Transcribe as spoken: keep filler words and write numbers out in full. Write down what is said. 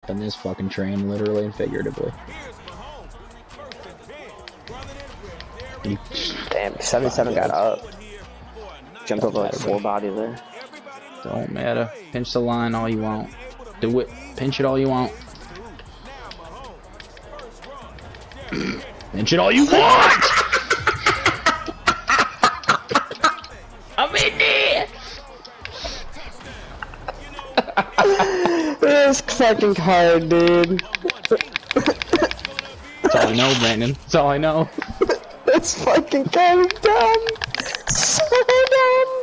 in this fucking train, literally and figuratively. Damn, seventy-seven got up. Jumped over like four bodies there. Don't matter. Pinch the line all you want. Do it. Pinch it all you want. Pinch it all you want! I'm in there! This fucking card, dude. That's all I know, Brandon. That's all I know. This fucking card is dumb. So dumb.